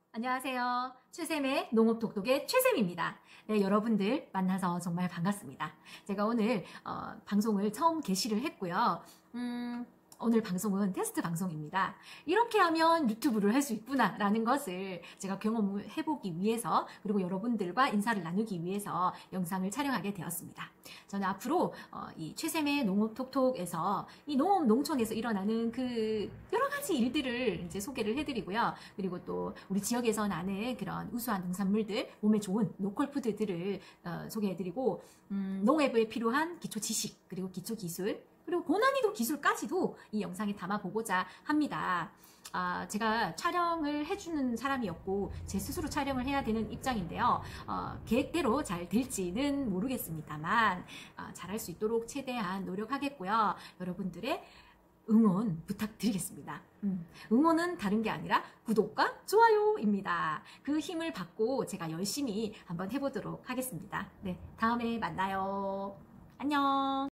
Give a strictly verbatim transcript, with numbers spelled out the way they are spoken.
안녕하세요. 최쌤의 농업독독의 최쌤입니다. 네, 여러분들 만나서 정말 반갑습니다. 제가 오늘 어, 방송을 처음 게시를 했고요. 음, 오늘 방송은 테스트 방송입니다. 이렇게 하면 유튜브를 할 수 있구나 라는 것을 제가 경험을 해보기 위해서, 그리고 여러분들과 인사를 나누기 위해서 영상을 촬영하게 되었습니다. 저는 앞으로 어, 이 최쌤의 농업톡톡에서 이 농업 농촌에서 일어나는 그 여러 가지 일들을 이제 소개를 해드리고요. 그리고 또 우리 지역에서 나는 그런 우수한 농산물들, 몸에 좋은 로컬 푸드들을 어, 소개해드리고, 음, 농업에 필요한 기초 지식, 그리고 기초 기술, 그리고 고난이도 기술까지도 이 영상에 담아보고자 합니다. 아, 제가 촬영을 해주는 사람이었고 제 스스로 촬영을 해야 되는 입장인데요. 어, 계획대로 잘 될지는 모르겠습니다만 어, 잘할 수 있도록 최대한 노력하겠고요. 여러분들의 응원 부탁드리겠습니다. 음, 응원은 다른 게 아니라 구독과 좋아요입니다. 그 힘을 받고 제가 열심히 한번 해보도록 하겠습니다. 네, 다음에 만나요. 안녕.